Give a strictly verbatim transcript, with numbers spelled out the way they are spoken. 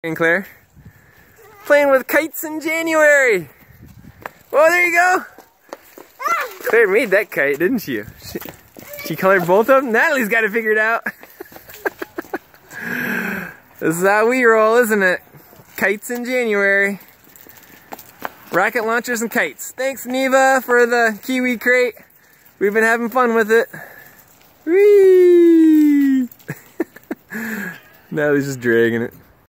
And Claire, playing with kites in January. Oh, there you go. Claire made that kite, didn't she? She, she colored both of them. Natalie's got it figured out. This is how we roll, isn't it? Kites in January. Rocket launchers and kites. Thanks, Neva, for the kiwi crate. We've been having fun with it. Whee! Natalie's just dragging it.